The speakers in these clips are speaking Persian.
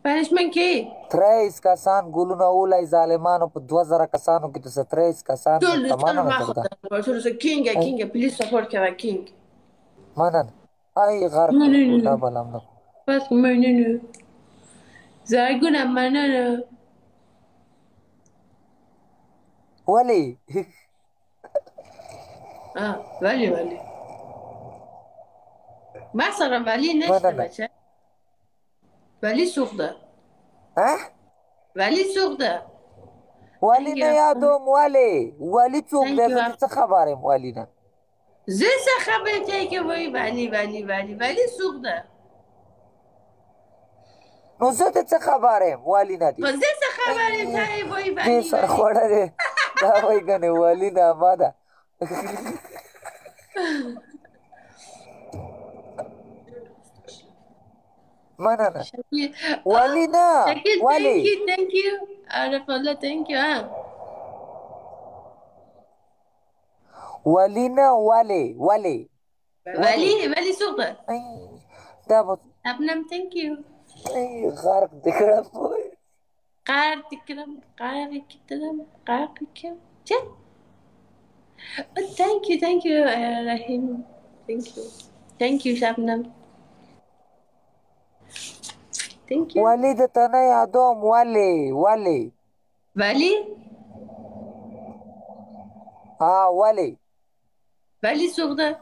پنشمن کی؟ 23 کسان گلونه اولای ظالمانو په 2000 کسانو کې ته 23 کسان ټول تمانه ما نظر ده خودم ټول کینگ پلیز سپورت کوه کینگ منن ای غرق نه بلم نه بس مننه زرگونم مننه ولی ولی مثلا ولی نشته بچه ولی سوخته ولی سوخته ولی نه یادم ولی څوک دی زه څه خبرم ولی نه زه څه خبرې ته کې وای ولی سوخته نو زه د څه خبرم ولی نه دی زه څه خبرې ته وای ولی سر خوړه دی دا وای کنه ولی نه ما ده مننه ولی نه ولی thank you عارف الله thank you ولی نه ولی سوقه دا به ابنم thank you غرق دکړم غرق کم چه thank you رحیم thank you شبنم ولی د تنه یادوم ولی ولی سوقده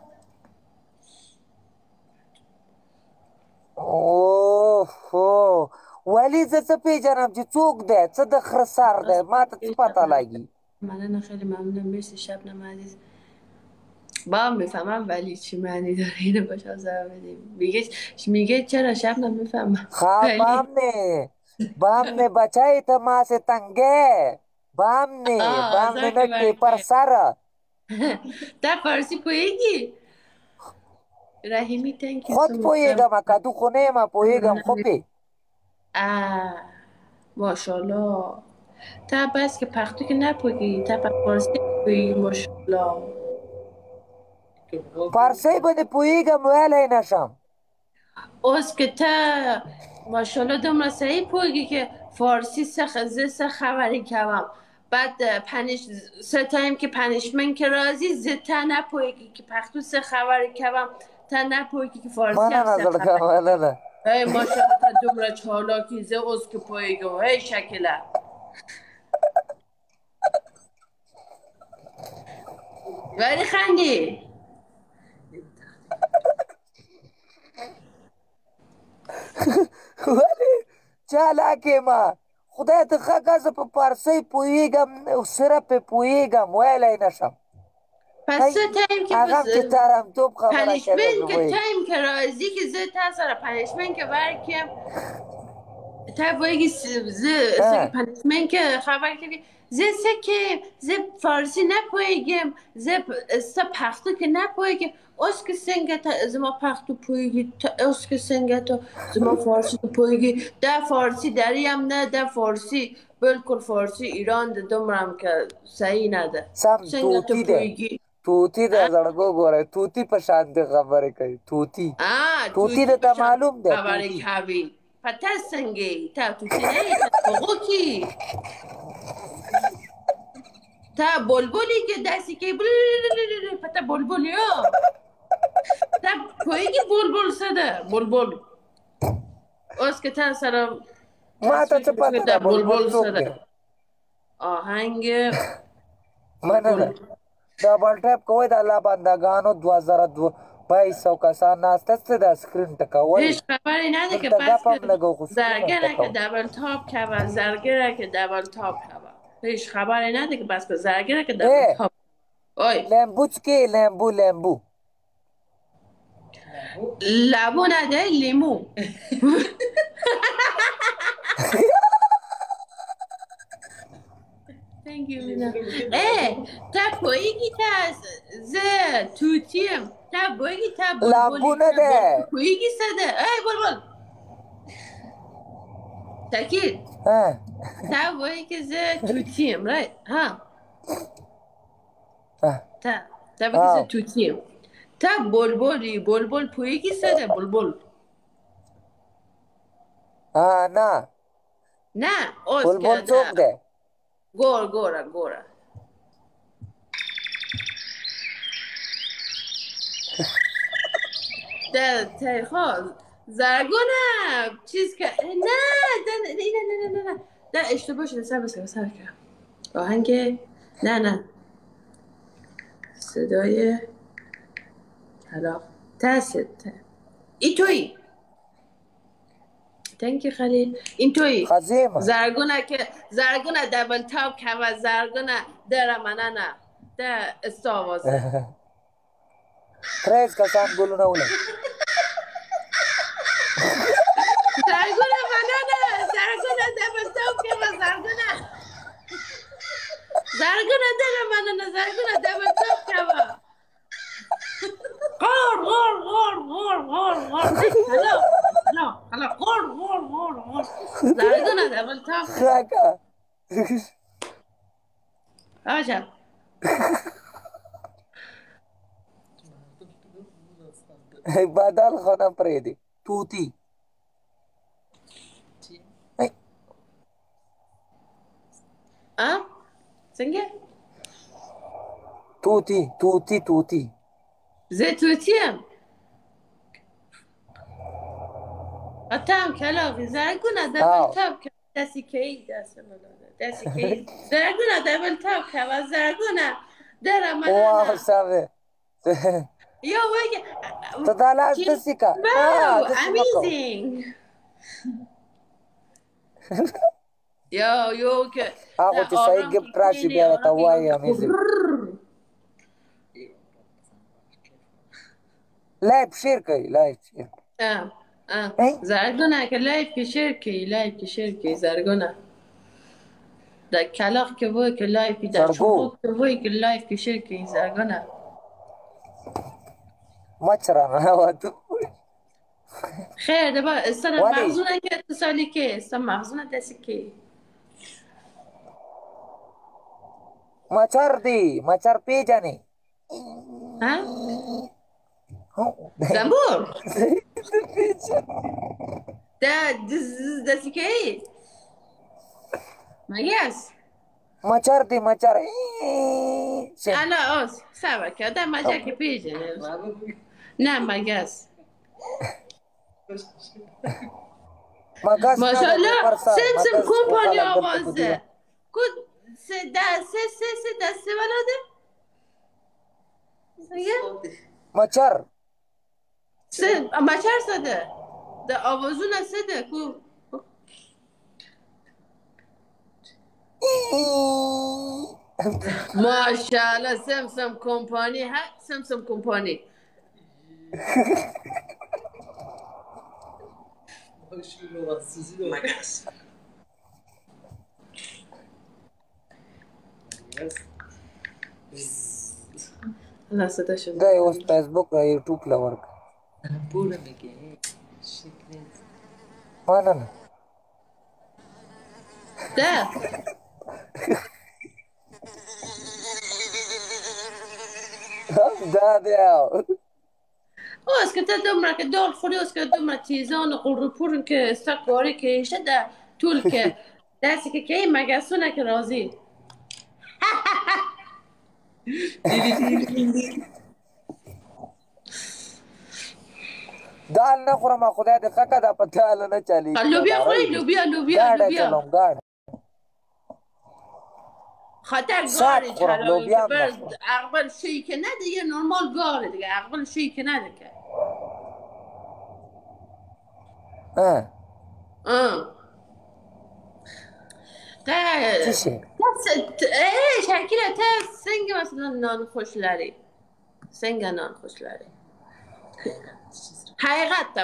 اوه ولی زه څه پیژنم چې څوک دی څه د خره سر دی ما ته څه پته لګي مننه خیلی ممنونم مرسی شبنم عزیز با میفهمم ولی چی معنی داره اینو باش آزار بدیم میگه چرا شبنم میفهمم بام نه بچای ته ما سے تنگه بام نه که پر سر تا فارسی پوهیگی رحیمی تنکی خود پوهیگم اکادو خونه ما پوهیگم خوبی ماشالله تا بس که پختو که نپوهیگی تا فارسی پوهیگی ماشالله فارسی بده پوهیگم ویلی نشم اوز که تا ماشالله دومره صحیح پوهیگی که فارسی سه خبری کمم بعد سه تایم که پنشمن که رازی زتا نپوهیگی که پختو سه خبری کمم تا نپوهیگی که فارسی هم سه خبری ای ماشالله تا دومره چالاکی زه اوز که پوهیگی ای شکله ولی خندی ولی چالاکی ما خدای ته ښه زه په فارسی پوهیږم سره پې پوهیږم ویلی نشم پس تایم که هغه چې ترمتوب خبره پنشمن که تایم که راضی که زه تا سره پنشمن که برکم تا بایگی زه پنشمن که خبر که زه فارسی نپوهیگم زه پختو که نپوهیگم اوز که سنگه تا زما پختو پوهیگی اوز که سنگه تا زما فارسی پوهیگی ده فارسی دریم نه ده فارسی بلکل فارسی ایران ده دومرم که صحیح نده سم توتی ده زړګو ګوره توتی په شان دی خبرې کوي توتی ده ته معلوم ده خبرې کوي پته څنګه تا توتی نه هغه کی تا بلبلی که دستی که پته بلبل یا تا پوهیگی بلبل سده بلبل اوز که تا سره ما تا چه پته ده بلبل سده آهنگ مننه ډبل ټیپ کوئ د الله بندگانو 2200 کسان ناسته څه د سکرین ټکول هیچ خبری نده که بس زرگره که دبل تاپ کوه زرگره که دبل تاپ کوه هیچ خبری نده که بس که زرگره که دبل تاپ لیمبو چکی لیمبو لبو نده لیمو Thank you تا پویگی تا زه توتیم تا بویگی تا لبو نده پویگی سده ای بلبل تاکید تا بویگی زه توتیم رایت ها تا بویگی زه توتیم تا بلبل پویگی سده بلبل نه نه اوز که بلبل څوک دی؟ گوره ده خواهد زرگونه چیز که نه نه اشتباه شده سر کرد آهنگ نه صدای طلاق این تویی تنکی خلیل این تویی خزیمه زرگونه دبل تاپ که و زرگونه در مننه ده استاوازه تریز کسان گلونه ولد زرگونه مننه زرگونه دبل تاپ که و زرگونه در مننه زرگونه دبل تاپ که و غار زرگونه دبل تاپ خاکا آجا بدل خونه پریدی توتی څنګه توتی زه توتیم اتام کلاوی زرگونه دبل تاپ که دستی کی زرگونه دبل تاپ که و زرگونه در مننه واه سامه یو وگه تو دالاز دستی که amazing یو که هغه چې صحیح ګفت راشي بیا ته وایي امیزنګ لایف شیر کوي زرگونه که لایف که شیر کی زرگونه در کلاق که وای که لایف در چوبک که وای که لایف که شیر کی زرگونه مچرانه و تو خیر دبا استن مغزونه که اتصالی که استن مغزونه دستی که مچر دی مچر پیجنی ها زنبور دستی که مگس مچر دی مچر انا اوز سوا که ده مچر که پیجنه نه مگس ماشاءالله سمسم کمپانی آوازه سه دسته ولاده مچر مچر سده ده آوازونه سده کو ماشاءالله سمسم کمپانی سمسم کمپانی مگس الله صدا شد دا اوس فیسبوک را یوټیوب لور پوره میگه شکل نه ده دا دی اوس که ته دومره که دال خوری اوس که دومره تیزان و قرپورن که استقباری که ایشه ده طول که دستی که مگسونه که رازی دال نه خورم خدای دې خکه دا په دال نه چلی لوبیا خوری لوبیا خاطر گاره چلایی اقبل شوی که نده یه نرمال گاره دیگه اقبل شوی که نده که شکیله تا سنگ مثلا نان خوش لری سنگ نان خوش لری حقیقت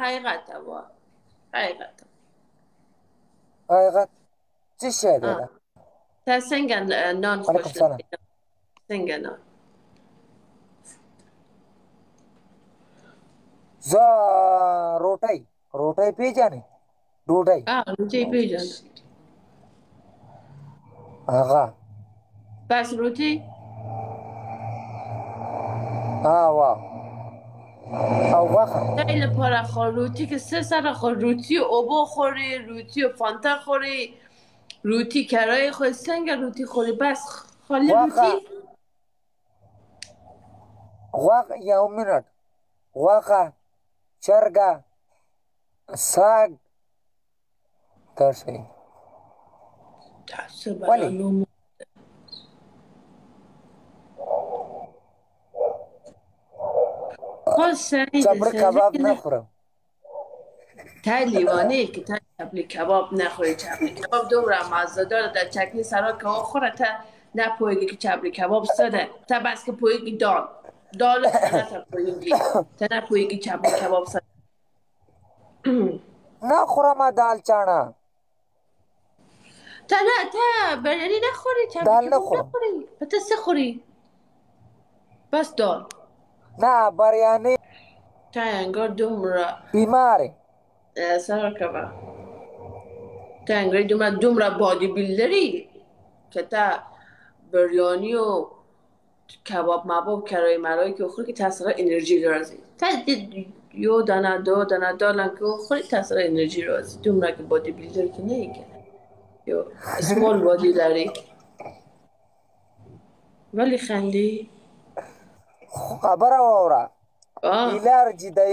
چی شده ده تا سنگ نان خوش لری سنگ نان زا روټۍ پیژنې ډوډۍ روټۍ پیژنې هغه بس روټۍ واه او غوښه تای لپاره خو روتی که سه سر خو روتی و اوبا خوری، روتی و فانتا خوری، روتی کرای خود سنگ روتی خوری بس خالی غوښه روتی. یو منټ غوښه چرګه ساګ دا شی تاسو ولې برانو خود سعید چپړې کباب نه سعید خورم تا لیوانه که تا چپلی کباب نخوری. چپلی کباب دومره مزه داره در چکنی سرا که خوره تا نپویگی که چپلی کباب سده تا بس که پویگی دال چنه تا پویگی تا نپویگی چپلی کباب سده. نه خورم دال چانا تا نه تا بریانی نخوری چپلی دال کباب نخورم نخوری تا سه خوری بس دال. نه بریانی تا انگار دومره بیماره سرا کباب تا انگار دومره بادی بیلدری که تا بریانی و کباب مباب کرای مرایی که خوری که تاثیر انرژی رازی تا یو دانه دالن که خوری تاثیر انرژی رازی دومره که بادی بیلدر که نه که یو اسمال بادی داری ولی خندی خبره واوره آه الرجی ده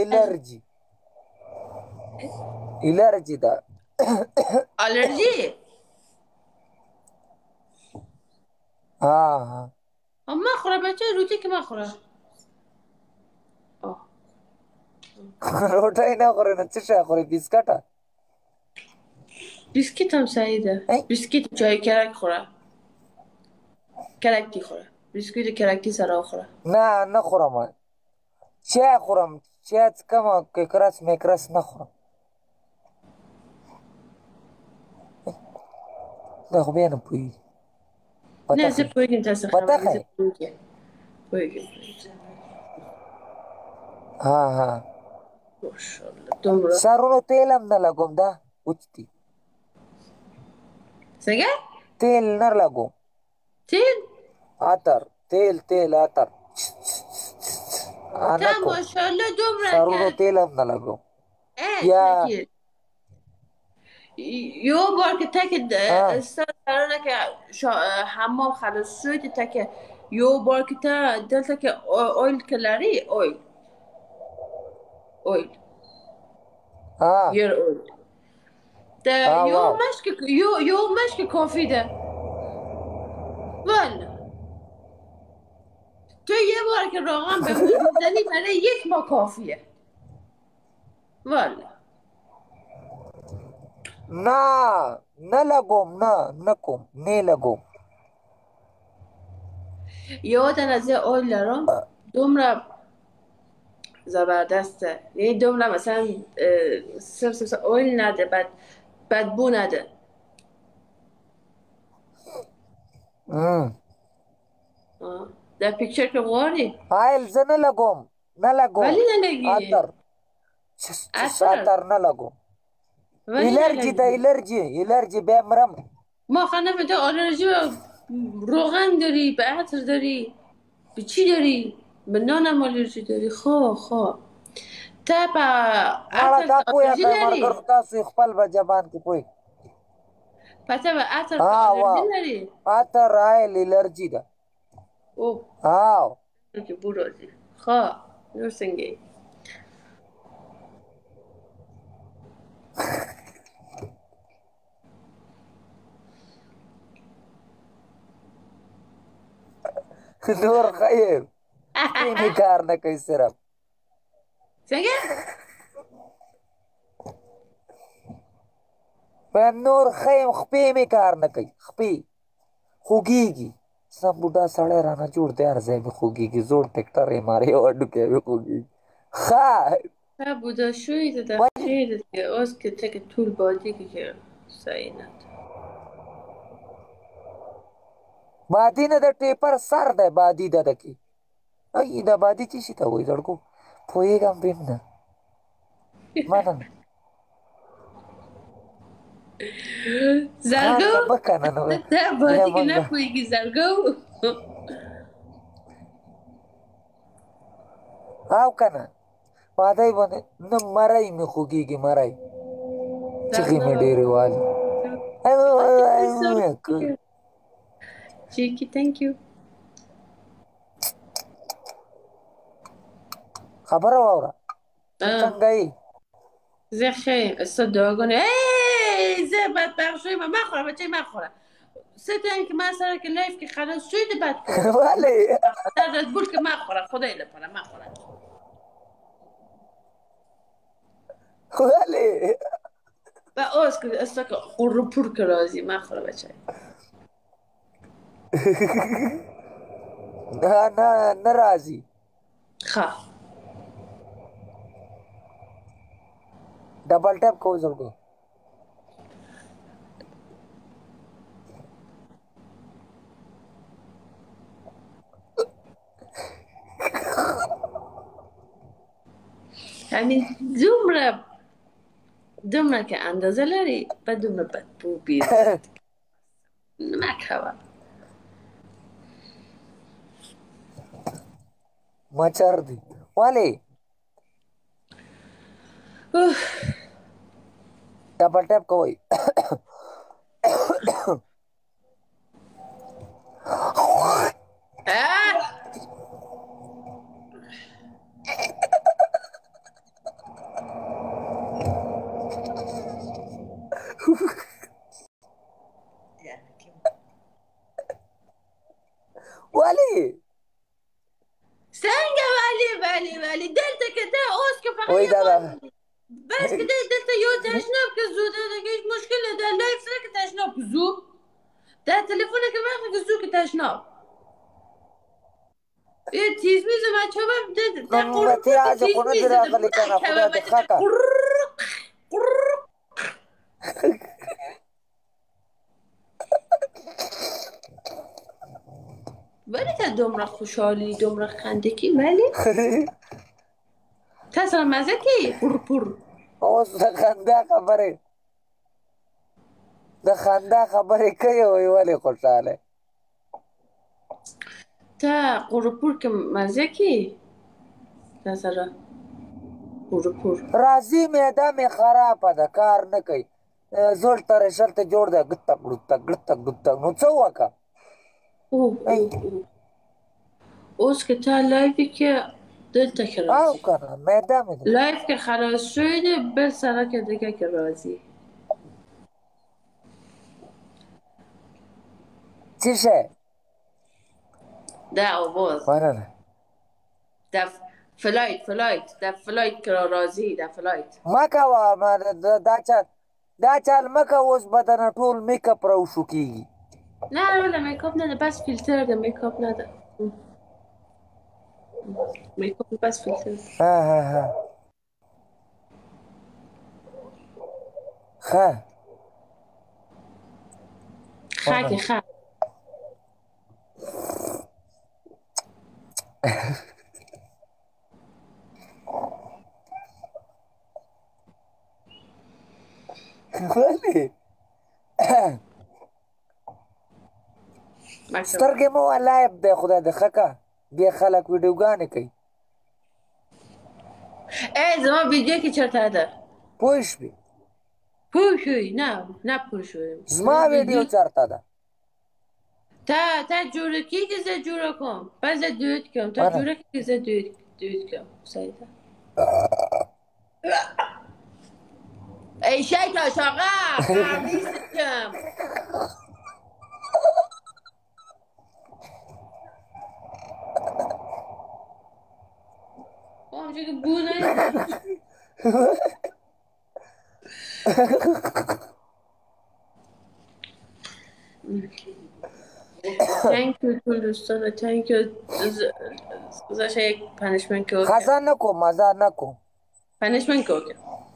الرجی ده الرژی آه ما خوره بچه روتی که ما خوره آه روټۍ نه خوري نو څه شی خوري بیسکټه بیسکیت هم سعیده بیسکیت چای کرک خوره کرکتی خوره بیسکیت کرکتی سرا خوره نه خورم چای خورم چای څکم ککرس میکرس نه خورم دا خو بیا نه پوهېږي نه زه پوهېږم تاسو خبرې زه پوهېږم ها ماشاءالله دومره سرونو تیل هم نه لګوم دا اوچ دي څنګه تیل نه لګوم تیل عطر تیل عطر تا ماشاءالله دومره سرونو که تیل هم نه لګوم یا یو بار که تک سرانه که حمام خلاص شد تک یو بار که تا دلتا که اویل که لری اویل یر اویل تا یو مشک کافی ده والا تو یه بار که روغن به مو میزنی برای یک ماه کافیه والا نه لګوم نه کوم نه لګوم یادن از یه اویل دارم دومره زبردسته یعنی دومره مثلا صرف اویل نده بدبو نده در پیکچر که غاری آیل زه نه لګوم ولی نلگی عطر نه لګوم الرجی بیا مرم ما خانم تو آلرژی به روغن داری به عطر داری به چی داری به نانم آلرژی داری خو تا به عطر آلرژی داری تاسو خپل به زبان کې پوي پس به عطر آلرژی داری عطر الرجی ده او که برازی نور سنگی نور خیم اینی کار نکوي صرف څنګه په نور خیم خپې مې کار نه کوي خپې خوږېږي سم بوډا سړی رانه جوړ دی هر ځای مې خوږېږي زوړ ټکټر یې مارې یو هډوکی مې خوږېږي تا بوډا شوی ته دا چیرې که اوس که ته که ټول بادي که صحیح نه بادي نه د ټیپر سر دی بادي ده دکې ای دا بادي څه شي ته وایي زړکو پوهېږم بیم نه مننه زرګو بکنه نو ته بادي کې نه پوهېږي زرګو او کنه پادای باندې نه مرای مې خوږېږي مرای چغې مې ډېرې والي Cheeky, thank you. خبره واوره څنګه یې زه ښه استاد دعاګانې زه بدبخت شویم ما خورم بچه ما خورم سه تا که من سر که لایف که خلاص شده بد کنم ولی در رد که ما خورم خدای لپاره ما خورم ولی و آز که استاد که خور پور که رازی ما خورم بچه نه راځي خواه double tap को जल्दी همین دومره که اندازه لری و دومره بدبو بیرد نمک مچر دی ولی double tap कोई वाली سنگ ولی دلتا که تا اوز که فقط وای دادا بس که دلتا یو تشناب که زود دیگه هیچ مشکل در لایف سر که تشناب که زود در تلفون که وقت که زود که تشناب یه تیز میزه بچه هم نمتی آج کنه در آقلی کنه خدا دخوا که ولی تا دومره خوشحالی دومره خندگی ولی تا سر مزه کی پر اوس د خندا خبره کوي ولی خوشاله تا قروپور که مزه کی تا سر قروپور راځي معده مې خرابه ده کار نه کوي زوړ تر شرط جوړ ده ګټک نو څه وکړه اوز که تا لایفی که دلتا که او رازی کنه معده مې ده لایف که خلاص شده بر سره که دیگه که رازی چی شه ده آواز نه ده فلایت که رازی ده فلایت مکه وا دا چال مکه اوس بدن ټول میک اپ راوشو کیږي نه ولی میکاپ نده بس فیلتر ده میکاپ نده میکاپ بس فیلتر ها خاک ولی سترګې مو لایب دی خدای د خکه بیا خلک ویډیوګانې کوي زما ویدیو که چرته ده پوه شوې پوه شوی نه پوه شوی زما ویډیو چرته ده تا جوره کی که زه جوره کن پس زه دوید کم تا جوره کی که زه دوید کم سایده ای شیطاش آقا فرمیست کم همچه که بو نید Thank you to دوستان thank you گذاشت یک پنشمنت که خزا نکو مزا نکو پنشمنت که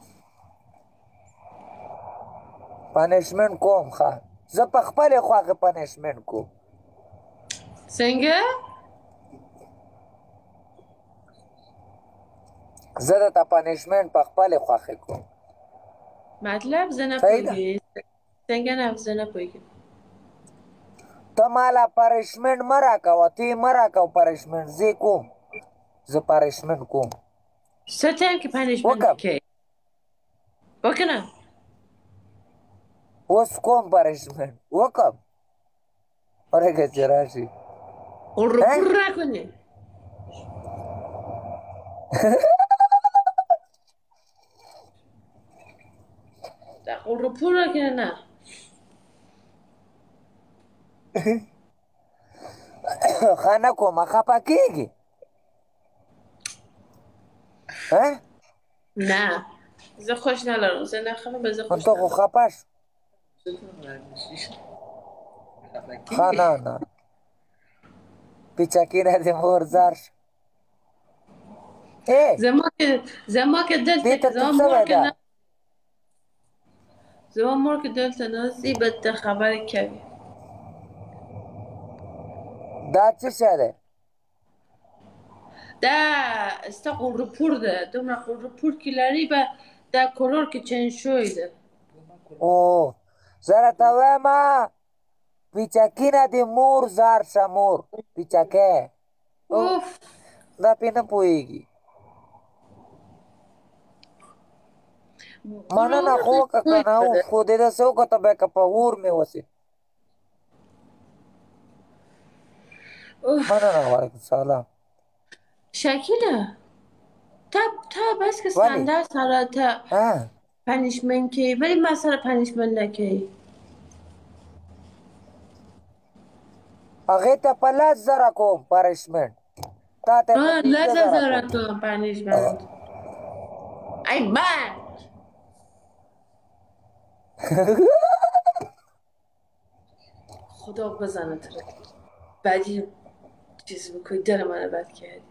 پنشمنت کوم خواه زه په خپل خواږه پنشمنت کوم څنګه زه د پنشمنت په خپل خواږه کوم مطلب زه نه پوهیږم څنګه نه زه نه پوهیږم ته مالا پنشمنت مه راکوه ته یې مه راکوه پنشمنت زه کوم زه پنشمنت کوم سه تایم که پنیشمنت وکم کی بکنم اوس کوم پنیشمنت وکم آره که چراشی قرر پر نکنی در قرر پر نکنی نه خانه کوم خپا کیږي ها نه زه خوش نلارم زه نخوام به زه خوش ته خو نلارم خپه شو خفکی ښه نه پیچکینه دې مور زار شو زما که دلته دې ته که څه شوی ده زما مور که دلته نازی به ته خبر کوي دا څه شی دی دا ستا قرپور ده دومره قرپور که لري به دا کلور که چنج شوی ده او زه راته وایم پیچکینه دې مور زار شه مور پیچکی اوف دا پې نه پوهېږي مننه خو وکړه که نه اوف خو دې داسې وکړه ته به که په اور مې وسې مننه وعلیکم سلام شکیله تا بس که ولی سنده سره تا پنیشمنت کی ولی من سره پنیشمنت نکی هغې ته په 10,000 کوم پنیشمنت تا ته په 15,000 15,000 تو پنیشمنت ای من خدا بزنه تو بعدی چیز بکنی دل منو بد کردی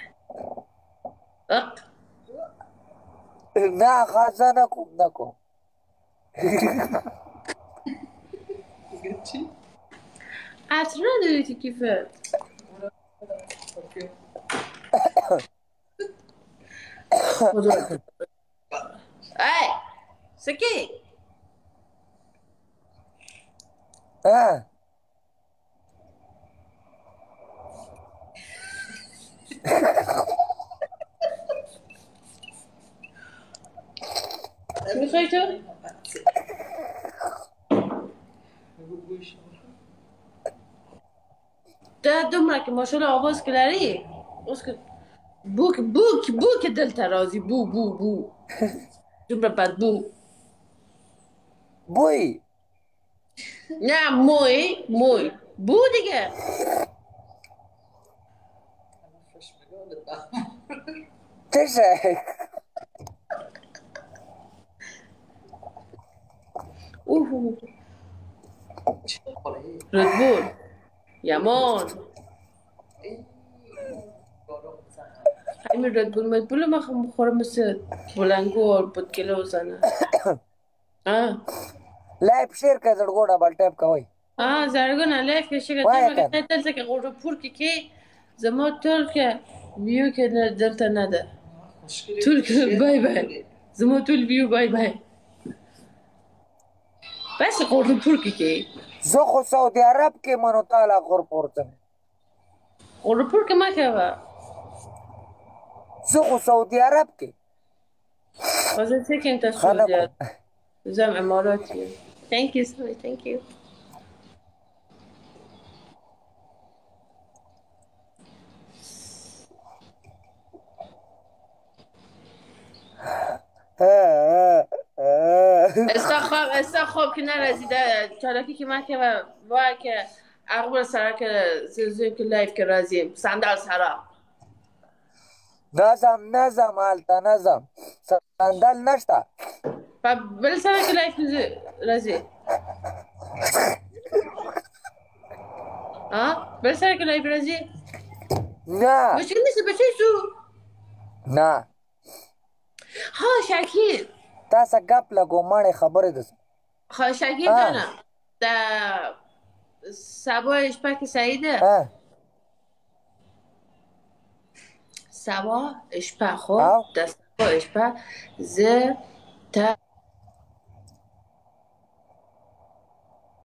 نه خزه نکن چی؟ عطر نداری تو کیفت خدا ای سکی میخوای تو؟ ده دومره که ماشاءالله آواز که لری اوز که بو که دل ترازی بو دومره بد بوی نه موی بو دیگه چشه اوه ردبول یمان همین ردبول من بخورم مثل بلنگو بودکلو زنه لایف شیر که زړګو ډبل ټیپ کوئ زړګونه لایف که شي که دلته که غوټه پور کې زما ټول که ویو که دلته نه ده ټول که بای زما ټول ویو بای بس غوټه پور کې زه خو سعودي عرب کې منو تعالی غورپور ځم غوټه پور کې ما کوه زه خو سعودي عرب کې خواهد که انتا سعودی عرب زم اماراتی thank you sorry thank you استا خواب که نرزیده چالاکی که من که وای که اقبال سرا که زیزوی که لایف که رازیم صندل سرا نظم حالتا نظم صندل نشتا بل سرا که لایف رازی بل سرا که لایف رازی نه بچه نیست بچه سو نه ها شکیل تاسو ګپ لګو مړې خبرې ده ها شکیل جانه دا سبا شپه که سعیده سبا شپه خب دا سبا شپه تا